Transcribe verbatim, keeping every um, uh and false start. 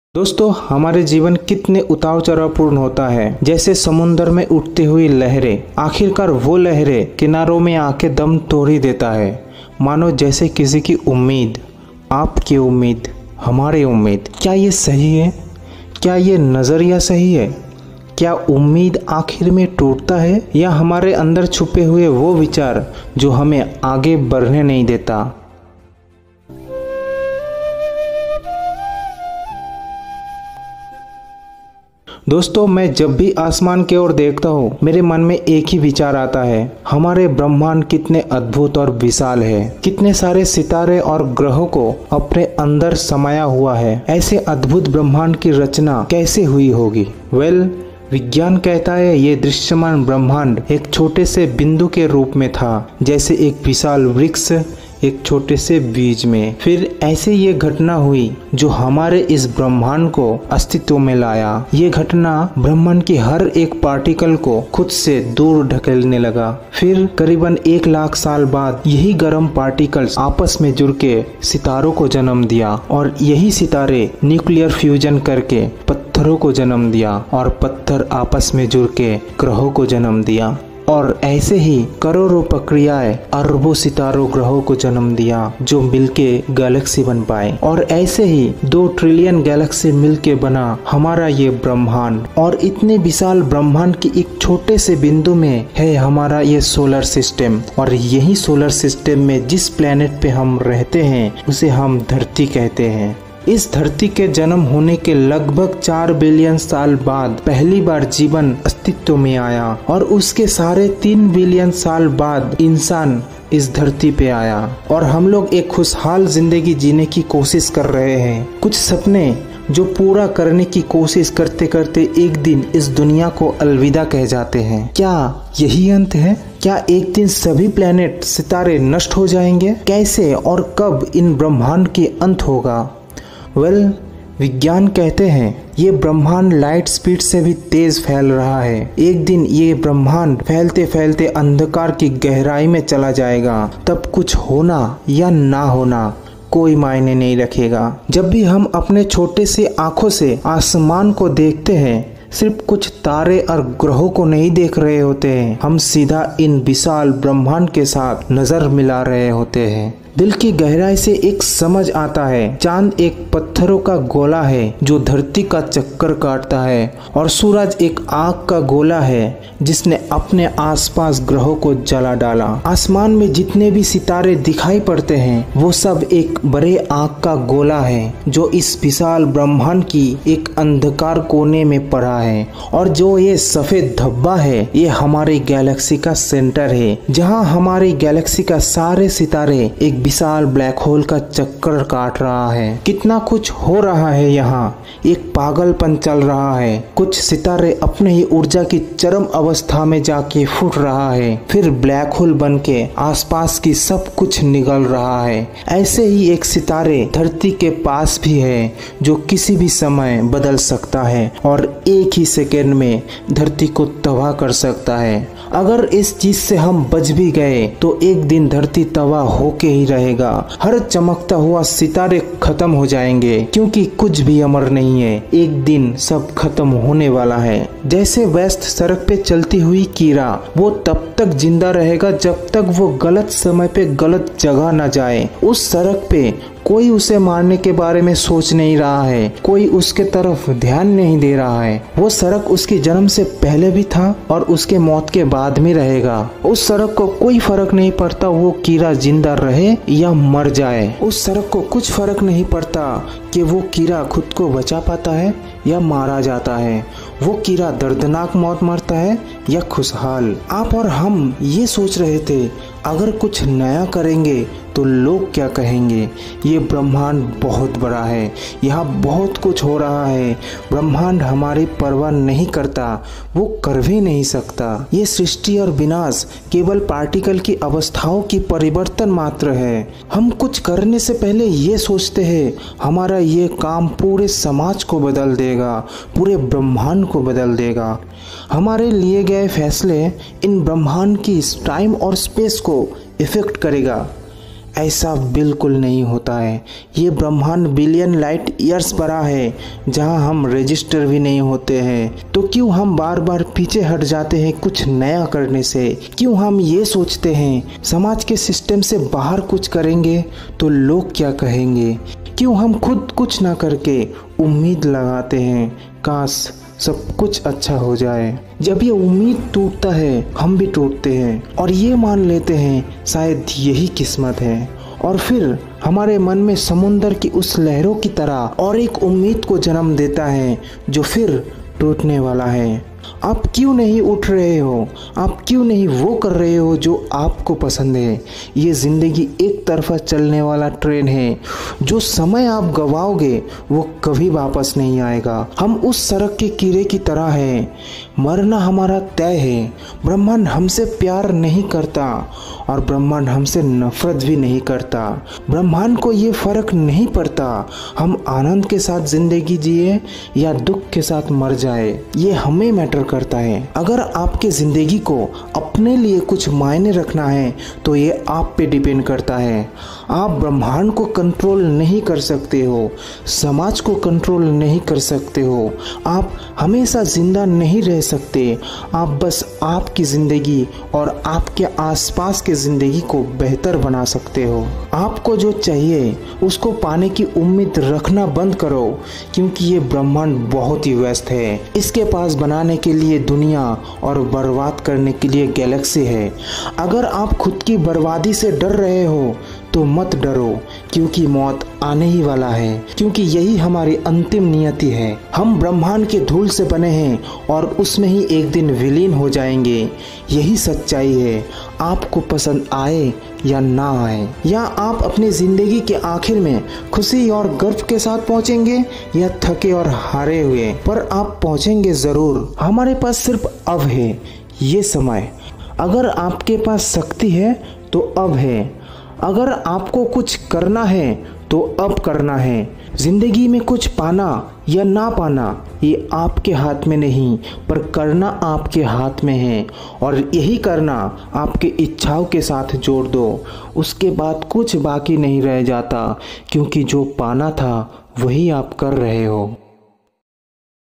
दोस्तों, हमारे जीवन कितने उतार चढ़ाव पूर्ण होता है। जैसे समुद्र में उठती हुई लहरें, आखिरकार वो लहरें किनारों में आके दम तोड़ ही देता है। मानो जैसे किसी की उम्मीद, आपकी उम्मीद, हमारी उम्मीद। क्या ये सही है? क्या ये नज़रिया सही है? क्या उम्मीद आखिर में टूटता है, या हमारे अंदर छुपे हुए वो विचार जो हमें आगे बढ़ने नहीं देता? दोस्तों, मैं जब भी आसमान की ओर देखता हूँ, मेरे मन में एक ही विचार आता है, हमारे ब्रह्मांड कितने अद्भुत और विशाल है। कितने सारे सितारे और ग्रहों को अपने अंदर समाया हुआ है। ऐसे अद्भुत ब्रह्मांड की रचना कैसे हुई होगी? वेल well, विज्ञान कहता है ये दृश्यमान ब्रह्मांड एक छोटे से बिंदु के रूप में था, जैसे एक विशाल वृक्ष एक छोटे से बीज में। फिर ऐसे ये घटना हुई जो हमारे इस ब्रह्मांड को अस्तित्व में लाया। ये घटना ब्रह्मांड की हर एक पार्टिकल को खुद से दूर ढकेलने लगा। फिर करीबन एक लाख साल बाद यही गर्म पार्टिकल्स आपस में जुड़ के सितारों को जन्म दिया, और यही सितारे न्यूक्लियर फ्यूजन करके पत्थरों को जन्म दिया, और पत्थर आपस में जुड़ के ग्रहों को जन्म दिया। और ऐसे ही करोड़ों प्रक्रियाएं अरबों सितारों ग्रहों को जन्म दिया जो मिलके गैलेक्सी बन पाए। और ऐसे ही दो ट्रिलियन गैलेक्सी मिलके बना हमारा ये ब्रह्मांड। और इतने विशाल ब्रह्मांड की एक छोटे से बिंदु में है हमारा ये सोलर सिस्टम। और यही सोलर सिस्टम में जिस प्लेनेट पे हम रहते हैं उसे हम धरती कहते हैं। इस धरती के जन्म होने के लगभग चार बिलियन साल बाद पहली बार जीवन अस्तित्व में आया, और उसके साढ़े तीन बिलियन साल बाद इंसान इस धरती पे आया। और हम लोग एक खुशहाल जिंदगी जीने की कोशिश कर रहे हैं। कुछ सपने जो पूरा करने की कोशिश करते करते एक दिन इस दुनिया को अलविदा कह जाते हैं। क्या यही अंत है? क्या एक दिन सभी प्लेनेट सितारे नष्ट हो जाएंगे? कैसे और कब इन ब्रह्मांड के अंत होगा? वेल well, विज्ञान कहते हैं ये ब्रह्मांड लाइट स्पीड से भी तेज फैल रहा है। एक दिन ये ब्रह्मांड फैलते फैलते अंधकार की गहराई में चला जाएगा। तब कुछ होना या ना होना कोई मायने नहीं रखेगा। जब भी हम अपने छोटे से आंखों से आसमान को देखते हैं, सिर्फ कुछ तारे और ग्रहों को नहीं देख रहे होते हैं, हम सीधा इन विशाल ब्रह्मांड के साथ नजर मिला रहे होते हैं। दिल की गहराई से एक समझ आता है, चांद एक पत्थरों का गोला है जो धरती का चक्कर काटता है, और सूरज एक आग का गोला है जिसने अपने आसपास ग्रहों को जला डाला। आसमान में जितने भी सितारे दिखाई पड़ते हैं वो सब एक बड़े आग का गोला है जो इस विशाल ब्रह्मांड की एक अंधकार कोने में पड़ा है। और जो ये सफेद धब्बा है ये हमारी गैलेक्सी का सेंटर है, जहाँ हमारी गैलेक्सी का सारे सितारे एक विशाल ब्लैक होल का चक्कर काट रहा है। कितना कुछ हो रहा है यहाँ, एक पागलपन चल रहा है। कुछ सितारे अपने ही ऊर्जा की चरम अवस्था में जाके फूट रहा है, फिर ब्लैक होल बन के आसपास की सब कुछ निगल रहा है। ऐसे ही एक सितारे धरती के पास भी है जो किसी भी समय बदल सकता है और एक ही सेकेंड में धरती को तबाह कर सकता है। अगर इस चीज से हम बच भी गए तो एक दिन धरती तबाह होके ही रहेगा। हर चमकता हुआ सितारे खत्म हो जाएंगे, क्योंकि कुछ भी अमर नहीं है। एक दिन सब खत्म होने वाला है। जैसे व्यस्त सड़क पे चलती हुई कीड़ा, वो तब तक जिंदा रहेगा जब तक वो गलत समय पे गलत जगह न जाए। उस सड़क पे कोई उसे मारने के बारे में सोच नहीं रहा है, कोई उसके तरफ ध्यान नहीं दे रहा है। वो सड़क उसके जन्म से पहले भी था और उसके मौत के बाद भी रहेगा। उस सड़क को कोई फर्क नहीं पड़ता वो कीड़ा जिंदा रहे या मर जाए। उस सड़क को कुछ फर्क नहीं पड़ता कि वो कीड़ा खुद को बचा पाता है या मारा जाता है। वो कीड़ा दर्दनाक मौत मरता है या खुशहाल। आप और हम ये सोच रहे थे अगर कुछ नया करेंगे तो लोग क्या कहेंगे। ये ब्रह्मांड बहुत बड़ा है, यहाँ बहुत कुछ हो रहा है। ब्रह्मांड हमारी परवाह नहीं करता, वो कर भी नहीं सकता। ये सृष्टि और विनाश केवल पार्टिकल की अवस्थाओं की परिवर्तन मात्र है। हम कुछ करने से पहले ये सोचते हैं हमारा ये काम पूरे समाज को बदल देगा, पूरे ब्रह्मांड को बदल देगा। हमारे लिए गए फैसले इन ब्रह्मांड की टाइम और स्पेस को इफेक्ट करेगा। ऐसा बिल्कुल नहीं होता है। ये ब्रह्मांड बिलियन लाइट ईयर्स बड़ा है, जहां हम रजिस्टर भी नहीं होते हैं। तो क्यों हम बार बार पीछे हट जाते हैं कुछ नया करने से? क्यों हम ये सोचते हैं समाज के सिस्टम से बाहर कुछ करेंगे तो लोग क्या कहेंगे? क्यों हम खुद कुछ ना करके उम्मीद लगाते हैं काश सब कुछ अच्छा हो जाए? जब ये उम्मीद टूटता है हम भी टूटते हैं और ये मान लेते हैं शायद यही किस्मत है। और फिर हमारे मन में समुंदर की उस लहरों की तरह और एक उम्मीद को जन्म देता है जो फिर टूटने वाला है। आप क्यों नहीं उठ रहे हो? आप क्यों नहीं वो कर रहे हो जो आपको पसंद है? ये ज़िंदगी एक तरफा चलने वाला ट्रेन है। जो समय आप गवाओगे वो कभी वापस नहीं आएगा। हम उस सड़क के कीड़े की तरह हैं, मरना हमारा तय है। ब्रह्मांड हमसे प्यार नहीं करता और ब्रह्मांड हमसे नफरत भी नहीं करता। ब्रह्मांड को ये फर्क नहीं पड़ता हम आनंद के साथ जिंदगी जिए या दुख के साथ मर जाए। ये हमें मैटर करता है। अगर आपके जिंदगी को अपने लिए कुछ मायने रखना है तो ये आप पे डिपेंड करता है। आप ब्रह्मांड को कंट्रोल नहीं कर सकते हो, समाज को कंट्रोल नहीं कर सकते हो, आप हमेशा जिंदा नहीं रह सकते। आप बस आपकी जिंदगी और आपके आसपास के जिंदगी को बेहतर बना सकते हो। आपको जो चाहिए उसको पाने की उम्मीद रखना बंद करो, क्योंकि ये ब्रह्मांड बहुत ही व्यस्त है। इसके पास बनाने के लिए दुनिया और बर्बाद करने के लिए गैलेक्सी है। अगर आप खुद की बर्बादी से डर रहे हो तो मत डरो, क्योंकि मौत आने ही वाला है, क्योंकि यही हमारी अंतिम नियति है। हम ब्रह्मांड के धूल से बने हैं और उसमें ही एक दिन विलीन हो जाएंगे। यही सच्चाई है। आपको पसंद आए या ना आए, या आप अपनी जिंदगी के आखिर में खुशी और गर्व के साथ पहुंचेंगे या थके और हारे हुए, पर आप पहुंचेंगे जरूर। हमारे पास सिर्फ अब है ये समय। अगर आपके पास शक्ति है तो अब है। अगर आपको कुछ करना है तो अब करना है। जिंदगी में कुछ पाना या ना पाना ये आपके हाथ में नहीं, पर करना आपके हाथ में है। और यही करना आपके इच्छाओं के साथ जोड़ दो, उसके बाद कुछ बाकी नहीं रह जाता, क्योंकि जो पाना था वही आप कर रहे हो।